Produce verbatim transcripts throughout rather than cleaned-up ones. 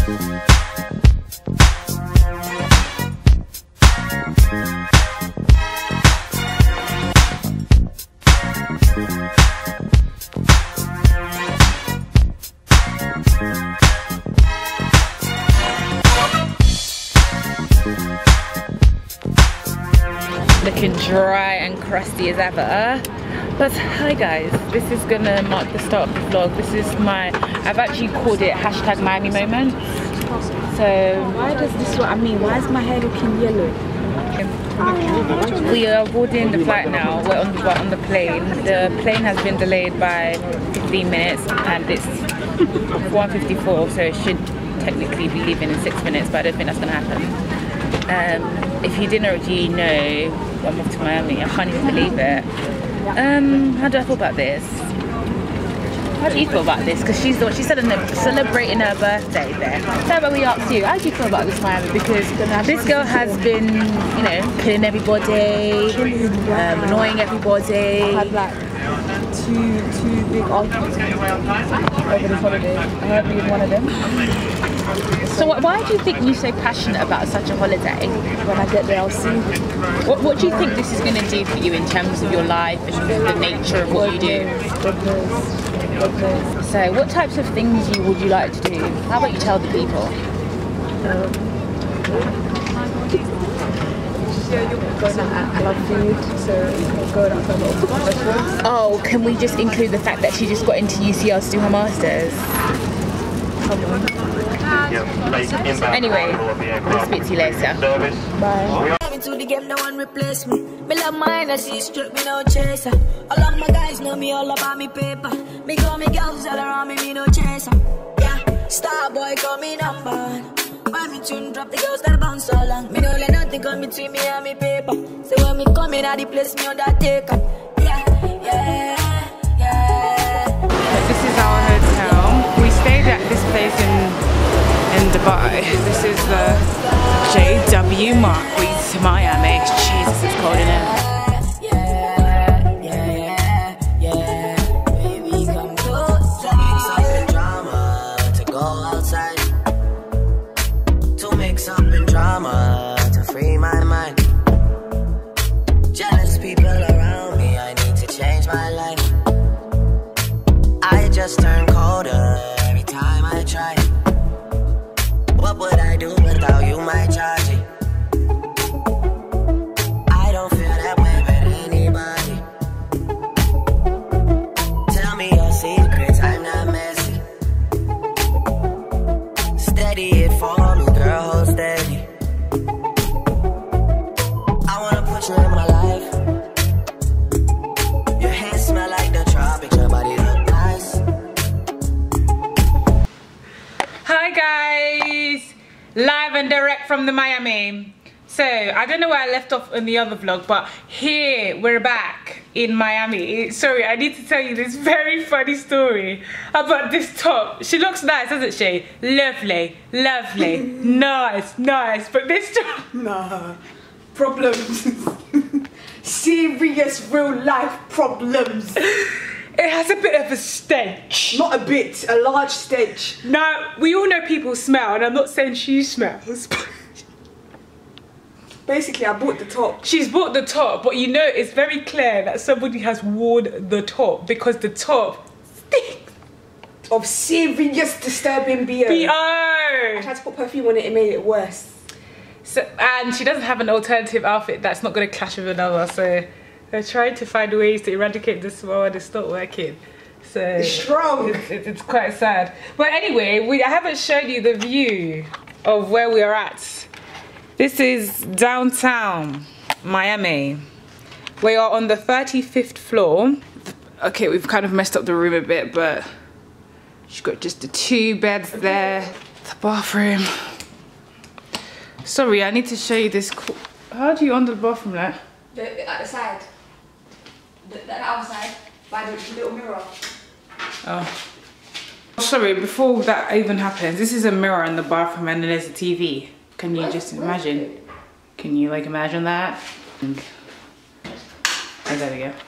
Looking dry and crusty as ever. But hi guys, this is gonna mark the start of the vlog. This is my, I've actually called it hashtag Miami moment. So why does this what I mean? Why is my hair looking yellow? We are boarding the flight now. We're on the, we're on the plane. The plane has been delayed by fifteen minutes and it's one fifty-four, so it should technically be leaving in six minutes, but I don't think that's gonna happen. Um, if you didn't already know, I'm off to Miami. I can't even believe it. Um, how do I feel about this? How do you feel about this? Because she's the one, she's celebrating her birthday there. So about we asked you, how do you feel about this Miami? Because this girl has been, you know, killing everybody, um, annoying everybody. I had like two, two big arguments over this holiday. I heard being one of them. So why do you think you're so passionate about such a holiday? When I get there, I'll see. What, what do you think this is going to do for you in terms of your life and the nature of what you do? So what types of things you, would you like to do? How about you tell the people? Um, going out, I love food, so going out to a lot of restaurants. Oh, can we just include the fact that she just got into U C L to do her masters? Come on. Anyway, we'll speak to you later. Bye. To the game, no one replace me. Me love mine, I see strip, me no chaser. All of my guys know me all about me paper. Me call me girls all around me, me no chaser. Yeah, star boy call me number one. When me tune drop, the girls that bounce so long. Me no let nothing come between me and me paper. So when me come in, I the place me on that take up. Yeah, yeah, yeah. This is our hotel. We stayed at this place in in Dubai. This is the J W Marquis Miami. Jesus, it's cold in here. Just turn colder every time I try. What would I do without you, my charge? I don't feel that way with anybody. Tell me your secrets, I'm not messy. Steady it for me, girl, hold steady. I wanna put you in my life. Your hair smell like the tropics, your body look nice. Hi guys, live and direct from the Miami. So I don't know where I left off in the other vlog, but here we're back in Miami. Sorry, I need to tell you this very funny story about this top. She looks nice, doesn't she? Lovely, lovely, nice, nice. But this top, Nah, problems. Serious real life problems. it has a bit of a stench. Not a bit, a large stench. Now, we all know people smell, and I'm not saying she smells. Basically, I bought the top. She's bought the top, but you know it's very clear that somebody has worn the top because the top stinks. Of serious disturbing B O. B O! I tried to put perfume on it, it made it worse. So, and she doesn't have an alternative outfit that's not going to clash with another, so they're trying to find ways to eradicate the smell and it's not working. So It's strong. It's, it's, it's quite sad. But anyway, we I haven't shown you the view of where we are at. This is downtown Miami. We are on the thirty-fifth floor. Okay, we've kind of messed up the room a bit, but she's got just the two beds there, the bathroom. Sorry, I need to show you this. How do you on the bathroom there? The, at the side. The, the outside, by the little mirror. Oh. Sorry, before that even happens, this is a mirror in the bathroom and then there's a T V. Can you just imagine? Can you like imagine that? Oh, there we go.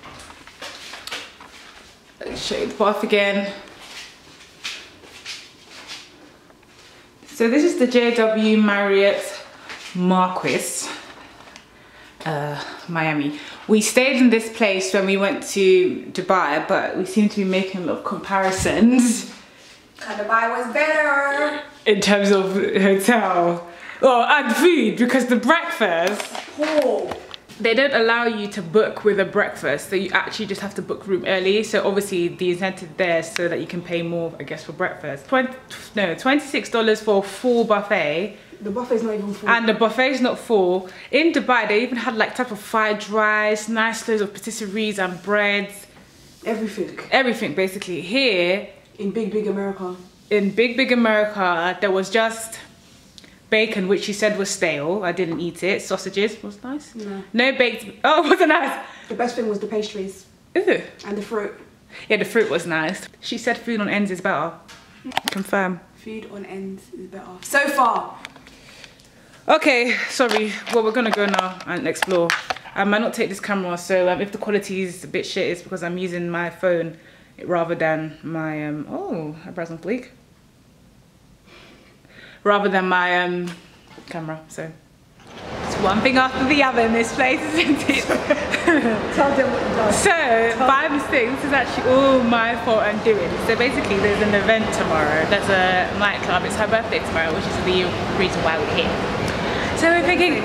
Let's show you the bath again. So this is the J W Marriott Marquis, uh, Miami. We stayed in this place when we went to Dubai, but we seem to be making a lot of comparisons. And Dubai was better. In terms of hotel. Oh, and food, because the breakfast, Oh. they don't allow you to book with a breakfast, so you actually just have to book room early. So obviously the incentive there is so that you can pay more, I guess, for breakfast. twenty, no, twenty-six dollars for a full buffet. The buffet's not even full. And the buffet's not full. In Dubai, they even had like type of fried rice, nice loads of patisseries and breads. Everything. Everything, basically. Here, In big, big America. in big, big America, there was just bacon, which she said was stale. I didn't eat it. Sausages was nice. No. No baked. Oh, it wasn't nice. The best thing was the pastries. Ew. And the fruit. Yeah, the fruit was nice. She said food on ends is better. Confirm. Food on ends is better. So far. Okay, sorry. Well, we're gonna go now and explore. I might not take this camera, so um, if the quality is a bit shit, it's because I'm using my phone rather than my um. Oh, I browse on Fleek. Rather than my um camera. So it's one thing after the other in this place, isn't it? Tell them what you done. So, by mistake, this is actually all my fault I'm doing. So basically, there's an event tomorrow. There's a nightclub. It's her birthday tomorrow, which is the reason why we're here. So we're thinking,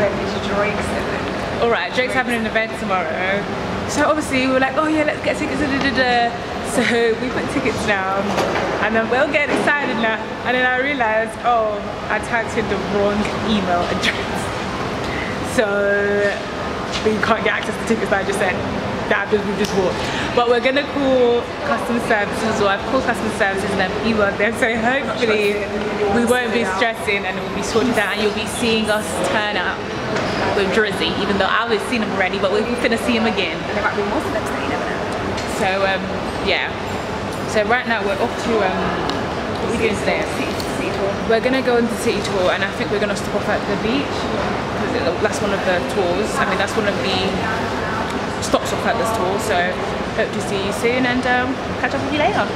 all right, Drake's having an event tomorrow. So obviously we were like, oh yeah, let's get tickets. Da, da, da, da. So we put tickets down, and then we'll get excited now. And then I realized, oh, I typed in the wrong email address. So we can't get access to tickets that I just said. That we just bought. But we're gonna call customer services, or I've called customer services and then emailed them. So hopefully we won't be stressing and it will be sorted out, and you'll be seeing us turn up with Drizzy, even though I've seen him already, but we're gonna see him again. There might be more steps that you never know. So um, yeah. So right now we're off to um, what are we doing today? City, city tour. We're gonna go into city tour, and I think we're gonna stop off at the beach because that's one of the tours. I mean, that's one of the stops off at this tour. So hope to see you soon, and um, catch up with you later.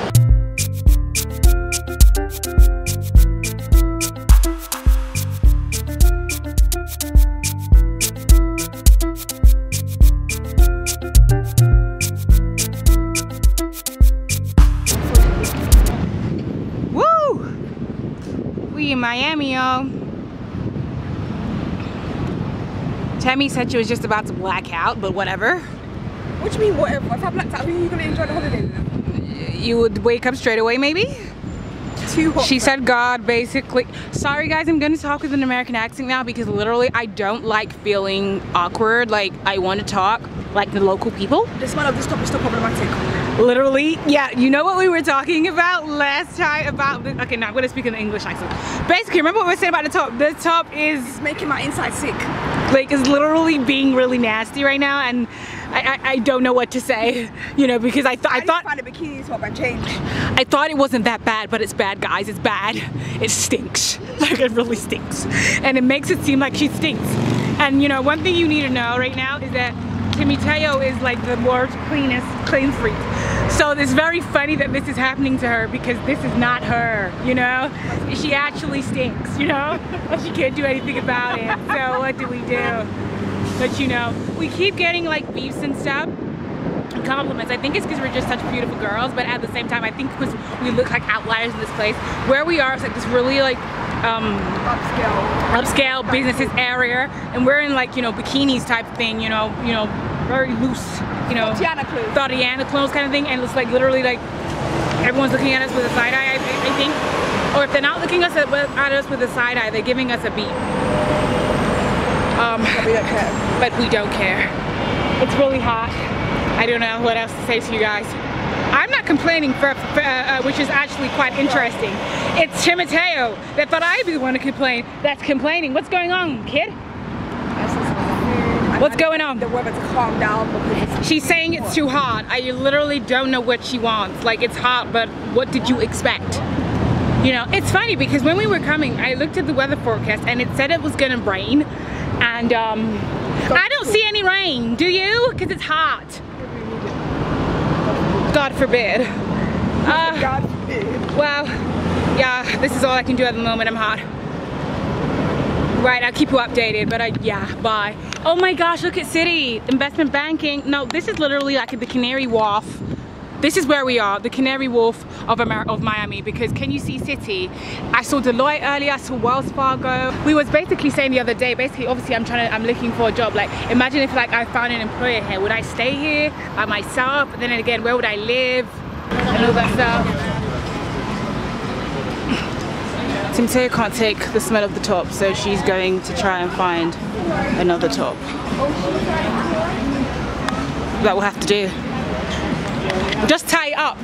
In Miami, y'all. Tammy said she was just about to black out, but whatever. What do you mean whatever? If I blacked out, how are you gonna enjoy the holiday then? You would wake up straight away, maybe? Too hot. She said God, basically. Sorry guys, I'm gonna talk with an American accent now because literally I don't like feeling awkward. Like I want to talk like the local people. The smell of this top is still problematic. Literally, yeah, you know what we were talking about last time about the, okay, now I'm gonna speak in the English accent. Basically, remember what we were saying about the top? The top is It's making my inside sick. like, is literally being really nasty right now, and I, I, I don't know what to say, you know, because I, th I, I thought find a bikini top and change. I thought it wasn't that bad, but it's bad, guys. It's bad. It stinks. Like, it really stinks, and it makes it seem like she stinks. And you know, one thing you need to know right now is that Timoteo is like the world's cleanest clean freak. So it's very funny that this is happening to her because this is not her, you know? She actually stinks, you know? But she can't do anything about it. So what do we do? But you know, we keep getting like beefs and stuff, and compliments. I think it's because we're just such beautiful girls, but at the same time, I think because we look like outliers in this place. Where we are is like this really like um, Upscale. upscale businesses area, and we're in like, you know, bikinis type thing, you know, you know, very loose, you know, Tatiana clothes. Tatiana clothes kind of thing, and it's like literally like everyone's looking at us with a side eye, I, I think, or if they're not looking us at, at us with a side eye, they're giving us a beat. Um, But we don't care. but we don't care. It's really hot. I don't know what else to say to you guys. I'm not complaining, for, for, uh, which is actually quite interesting. It's Timoteo that thought I'd be the one to complain that's complaining. What's going on, kid? What's going on? The weather to calm down because She's saying it's too hot. I literally don't know what she wants. Like, it's hot, but what did you expect? You know, it's funny because when we were coming, I looked at the weather forecast and it said it was gonna rain. And um, I don't see any rain, do you? Because it's hot. God forbid. Uh, God forbid. well, yeah, this is all I can do at the moment. I'm hot. Right, I'll keep you updated, but I, yeah, bye. Oh my gosh, look at City, investment banking. No, this is literally like the Canary Wharf. This is where we are, the Canary Wharf of, Amer of Miami, because can you see City? I saw Deloitte earlier, I saw Wells Fargo. We was basically saying the other day, basically, obviously I'm trying to, I'm looking for a job. Like, imagine if like I found an employer here. Would I stay here by myself? And then again, where would I live? And all that stuff. Timoteo can't take the smell of the top, so she's going to try and find another top. That will have to do. Just tie it up.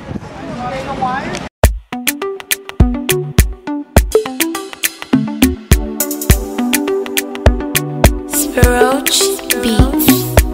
Spiroach Beats.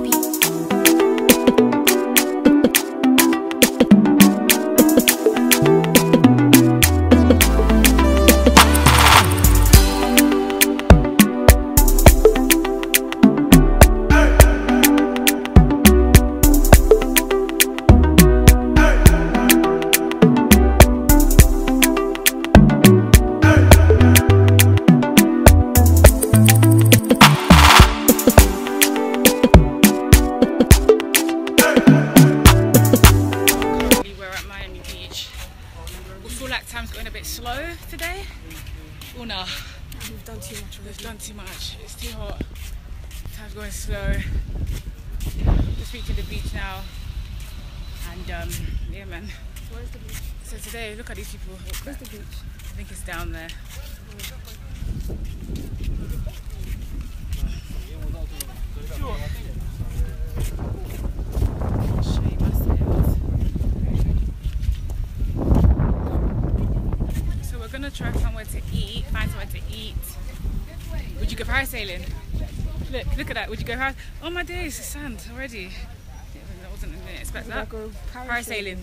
Slow today? Oh no. We've done too much. We've done too much. It's too hot. Time's going slow. Just reaching the beach now. And um, yeah, man. Where's the beach? So today, look at these people. Where's the beach? I think it's down there. Try somewhere to eat, find somewhere to eat. Would you go parasailing? Look, look at that. Would you go parasailing? Oh my days, the sand already. Yeah, that wasn't, I didn't expect that. Go parasailing.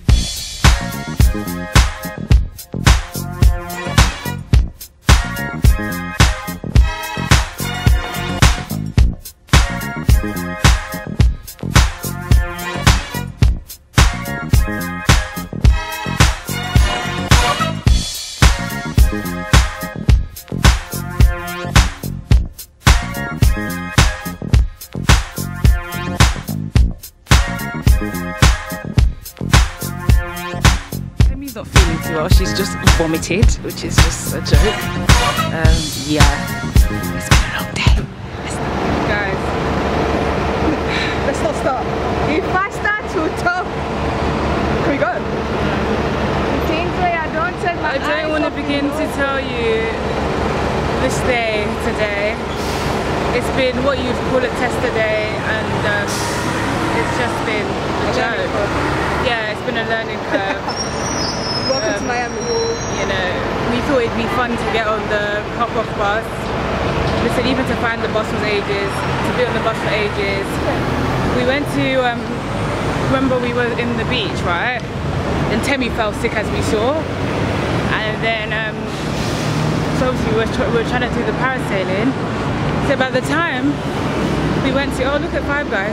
Emmy's not feeling too well, she's just vomited, which is just a joke. Um, yeah, it's been a long day. Let's guys, let's not start. If I start to talk, can we go? Kingsley, I don't take my I don't want to begin to tell you this day today. It's been what you'd call a tester day, and um, it's just been a joke. Yeah, it's been a learning curve. Welcome um, to Miami. You know, we thought it'd be fun to get on the hop-off bus. Listen, even to find the bus was ages, to be on the bus for ages. We went to, um, remember we were in the beach, right? And Temi fell sick, as we saw. And then, um, so obviously we were, tr we were trying to do the parasailing. So by the time we went to, oh look at Five Guys.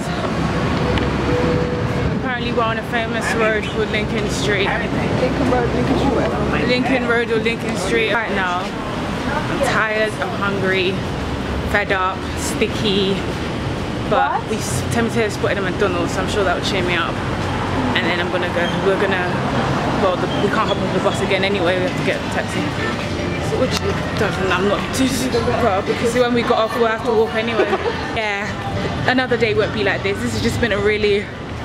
Apparently we're on a famous road called Lincoln Street. Lincoln Road, Lincoln Street. Lincoln Road or Lincoln Street. Right now, I'm tired, I'm hungry, fed up, sticky. But we Timoteo spotted a McDonald's, so I'm sure that would cheer me up. And then I'm gonna go, we're gonna, well, the, we can't hop on the bus again anyway, we have to get a taxi. So which doesn't, I'm not too well, because when we got off, we'll have to walk anyway. Yeah, another day won't be like this. This has just been a really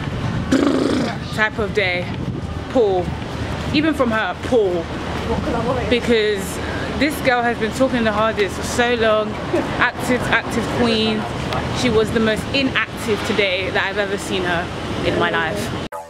type of day. Poor. Even from her, poor. Because this girl has been talking the hardest for so long. Active, active queen. She was the most inactive today that I've ever seen her in my life.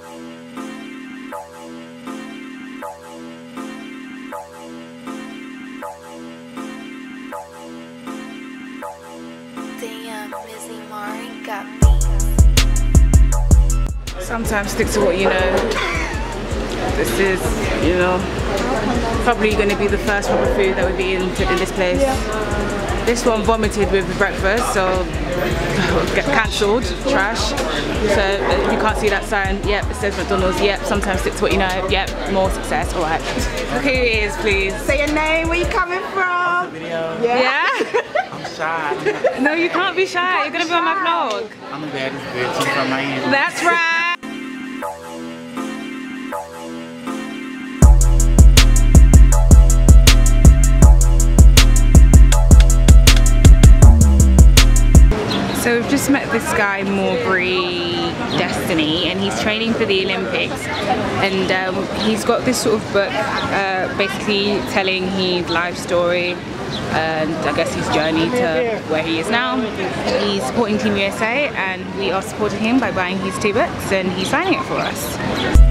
Sometimes stick to what you know. This is, you know, probably going to be the first proper food that would be in, in this place. This one vomited with breakfast, so get cancelled, trash. So if you can't see that sign, yep, it says McDonald's, yep, sometimes stick to what you know, yep, more success, alright. Who is, please? Say your name, where you coming from? Video. Yeah? Yeah? I'm shy. No, you can't be shy, you're gonna be on my vlog. I'm the baddest bitch from Miami. That's right. So we've just met this guy, Morbury Destiny, and he's training for the Olympics. And um, he's got this sort of book, uh, basically telling his life story and I guess his journey to where he is now. He's supporting Team U S A, and we are supporting him by buying his two books, and he's signing it for us.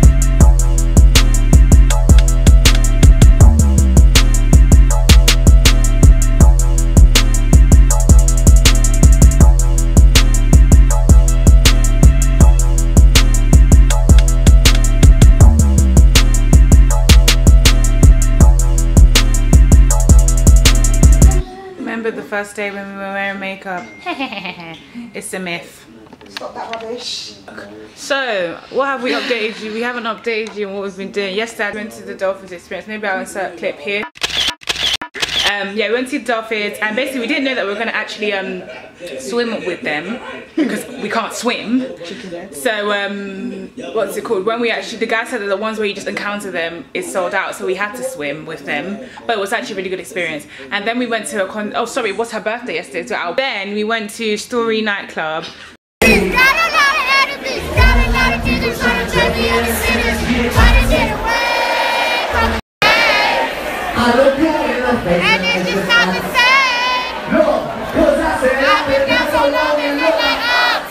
The first day when we were wearing makeup. It's a myth. Stop that rubbish. So, what have we updated you? We haven't updated you on what we've been doing. Yesterday I went to the Dolphins experience. Maybe I'll insert a clip here. Um, yeah, we went to the Dolphins, and basically we didn't know that we were going to actually um, swim with them because we can't swim. So um, what's it called? When we actually, the guy said that the ones where you just encounter them is sold out, so we had to swim with them. But it was actually a really good experience. And then we went to a con. Oh, sorry, it was her birthday yesterday. So our then we went to Story nightclub. And it's just not the same. No, cause I said I've been there so long and look like us.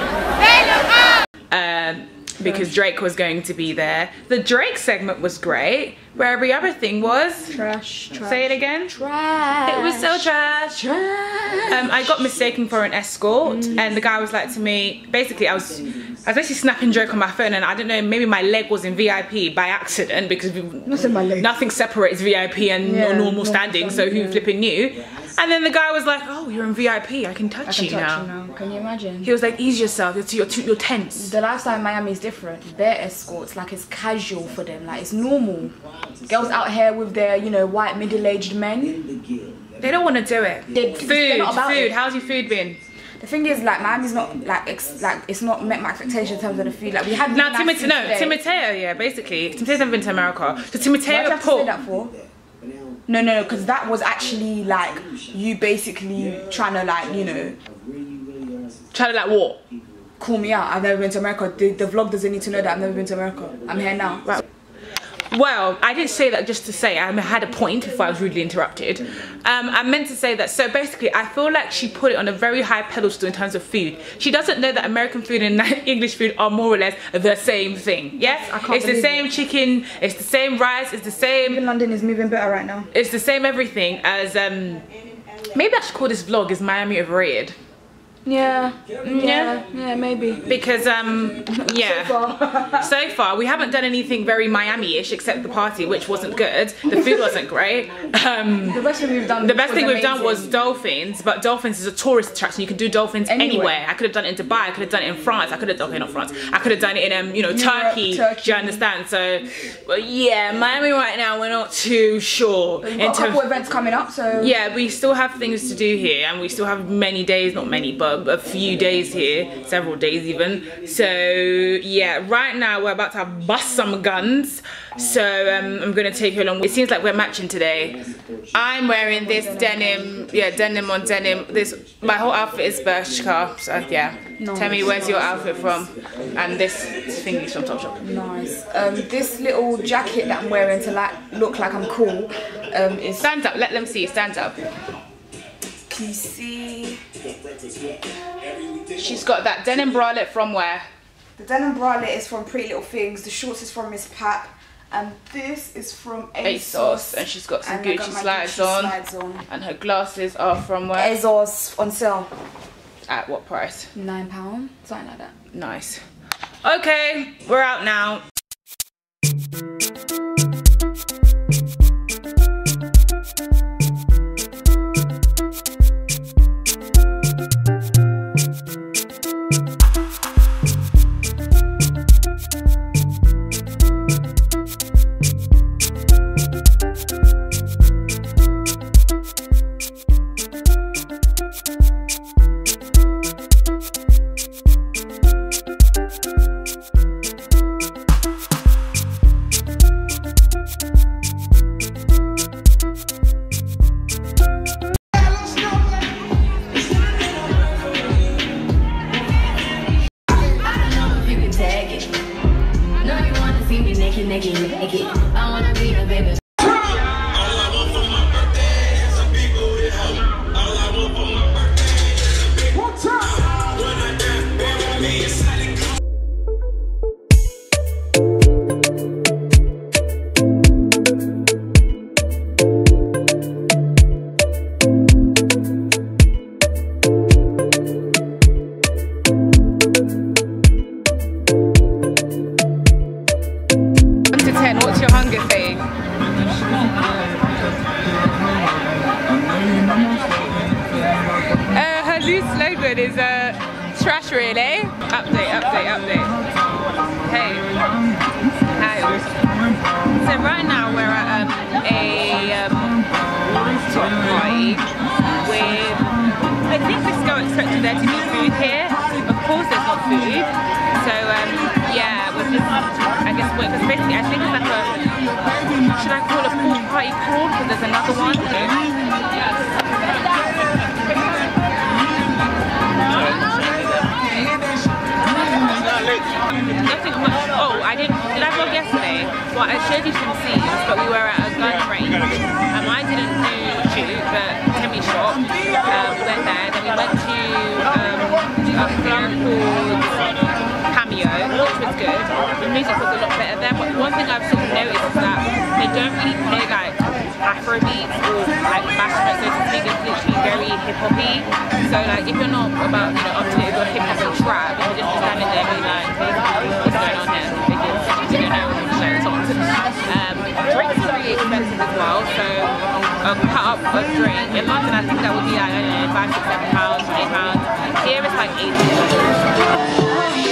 They look up. Um, because Drake was going to be there. The Drake segment was great, where every other thing was Trash, trash. Say it again. Trash. It was so trash. Trash. Um, I got mistaken for an escort, mm. and the guy was like to me, basically I was, I was basically snapping Drake on my phone, and I don't know, maybe my leg was in V I P by accident because we, Nothing my leg. nothing separates V I P and Yeah, normal standing, so who yeah. flipping knew? And then the guy was like, oh, you're in V I P, I can touch, I can you, touch now. you now. Can you imagine? He was like, ease yourself, you're, too, you're, too, you're tense. The lifestyle in Miami is different. Their escorts, like, it's casual for them. Like, it's normal. Girls out here with their, you know, white middle-aged men. They don't want to do it. They, food, they're not about food, it. how's your food been? The thing is, like, Miami's not, like, ex like it's not met my expectations in terms of the food. Like, we had Now, nice Timoteo, food no, today. Timoteo, yeah, basically. Timoteo's never been to America. So Why Timoteo do you have to say Paul. that for? No, no, no, because that was actually, like, you basically trying to, like, you know, Try to like what? call me out. I've never been to America. The, the vlog doesn't need to know that I've never been to America. I'm here now. Right. Well, I didn't say that just to say I had a point before I was rudely interrupted. Um, I meant to say that, so basically I feel like she put it on a very high pedestal in terms of food. She doesn't know that American food and English food are more or less the same thing. Yes? I can't It's the believe same it. chicken, it's the same rice, it's the same, Even London is moving better right now. it's the same everything as, um, maybe I should call this vlog is Miami Overrated. Yeah, Yeah? yeah, yeah, maybe. Because, um, yeah. So far. So far, we haven't done anything very Miami-ish except the party, which wasn't good. The food wasn't great. Um, The best thing we've done. the best was thing we've done was amazing. dolphins, but dolphins is a tourist attraction. You can do dolphins anywhere. Anywhere. I could have done it in Dubai. I could have done it in France. I could have, okay, not France. I could have done it in, um, you know, Europe, Turkey. Turkey. Do you understand? So, well, yeah, Miami right now, we're not too sure. We've in got a couple terms- events coming up, so yeah, we still have things to do here, and we still have many days, not many, but a few days here, several days even. So yeah, right now we're about to bust some guns. So um, I'm gonna take you along. It seems like we're matching today. I'm wearing this denim, yeah, denim on denim. This, my whole outfit is Bershka. So yeah, Nice. tell me where's your outfit from? And this thingy's from Topshop. nice. Um, this little jacket that I'm wearing to like look like I'm cool um, is. Stand up, let them see. Stand up. Can you see? She's got that denim bralette from where? The denim bralette is from Pretty Little Things. The shorts is from Miss Pap, and this is from ASOS. ASOS, and she's got some And I got Gucci my slides Gucci on. slides on. And her glasses are from where? ASOS on sale. At what price? Nine pound, something like that. Nice. Okay, we're out now. Oxford is uh, trash really. Update, update, update. Hey. Hi. So right now we're at um, a um, rooftop party with, I think this girl expected there to be food here. Of course there's not food. So um, yeah, we're just, I guess, wait, because basically I think it's like a, should I call it a pool party crawl? Because there's another one. Nothing much. Oh, I didn't, did I vlog yesterday? Well, I showed you some scenes, but we were at a gun range. Um, I didn't do shoot, but Timmy shot. Um, we went there, then we went to um, a club called Cameo, which was good. The music was a lot better there, but one thing I've sort of noticed is that they don't really play like Afro beats or like bashment, so to speak. It's literally very hip hoppy. So like if you're not about, you know, up to date with hip hop and trap, you can just be standing there being like, what's going on here? Because you don't know certain songs. Um, drinks are really expensive as well, so a cut up a drink in London I think that would be like, I don't know, five, six, seven pounds, eight pounds. Here it's like eighty pounds.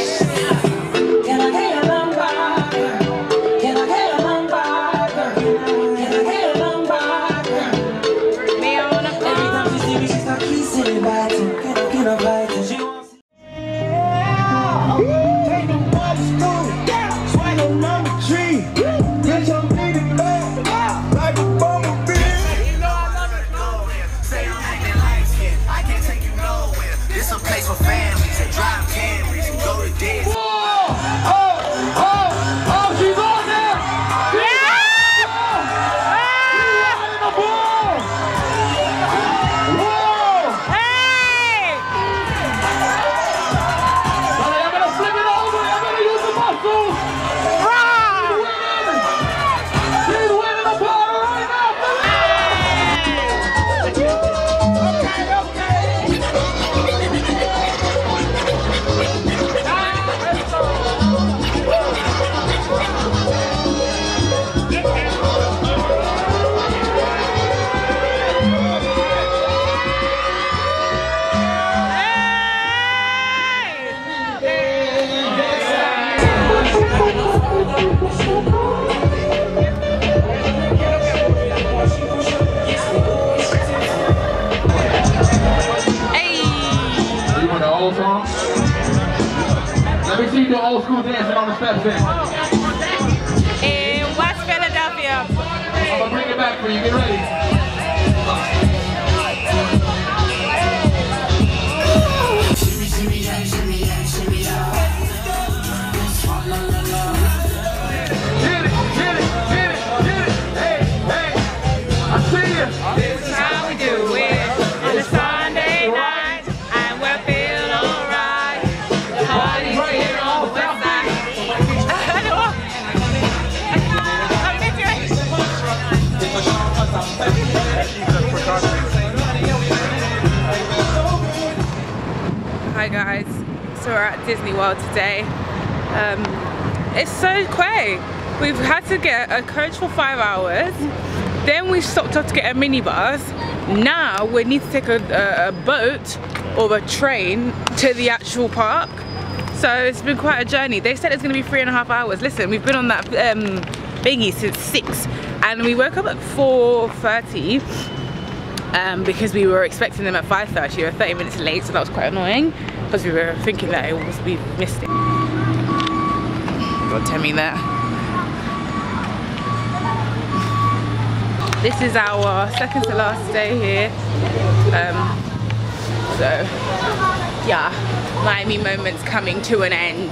Let me see you do old school dancing on the steps then. In West Philadelphia. I'm gonna bring it back for you. Get ready. Hi guys, so we're at Disney World today. Um, it's so quick. We've had to get a coach for five hours, then we stopped off to get a minibus. Now we need to take a, a, a boat or a train to the actual park. So it's been quite a journey. They said it's going to be three and a half hours. Listen, we've been on that um, biggie since six, and we woke up at four thirty. Um, because we were expecting them at five thirty. We were thirty minutes late, so that was quite annoying because we were thinking that it was, we missed it. God, tell me that. This is our second to last day here. Um, so, yeah, Miami moments coming to an end.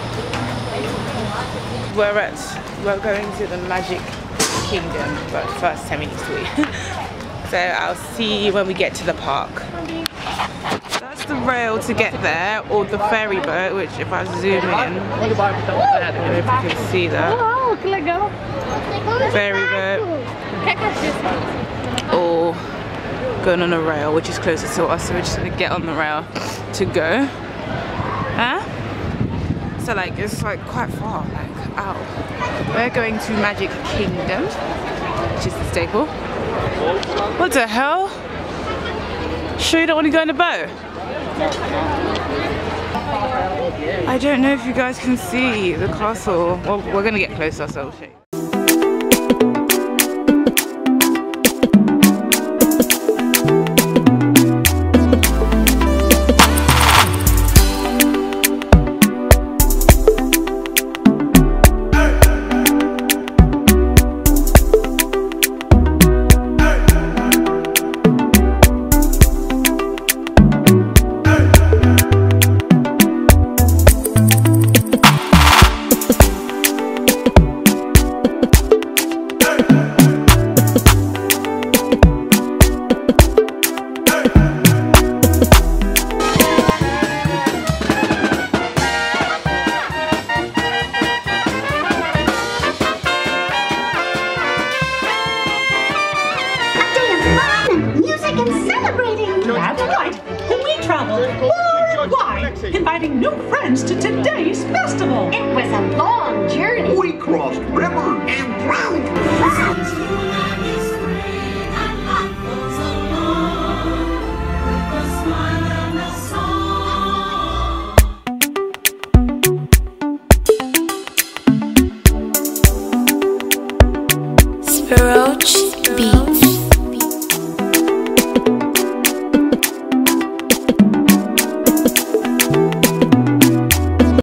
We're at, we're going to the Magic Kingdom, but first ten minutes to eat. So I'll see you when we get to the park. That's the rail to get there, or the ferry boat, which if I zoom in, I don't know if you can see that. Ferry boat. Or going on a rail, which is closer to us, so we're just gonna get on the rail to go. Huh? So like, it's like quite far, like, ow. We're going to Magic Kingdom, which is the staple. What the hell? Sure you don't want to go in a boat? I don't know if you guys can see the castle. Well, we're gonna get closer, so I'll show you. Inviting new friends to today's festival. It was a long journey. We crossed rivers and drowned floods. Spiroach Beats.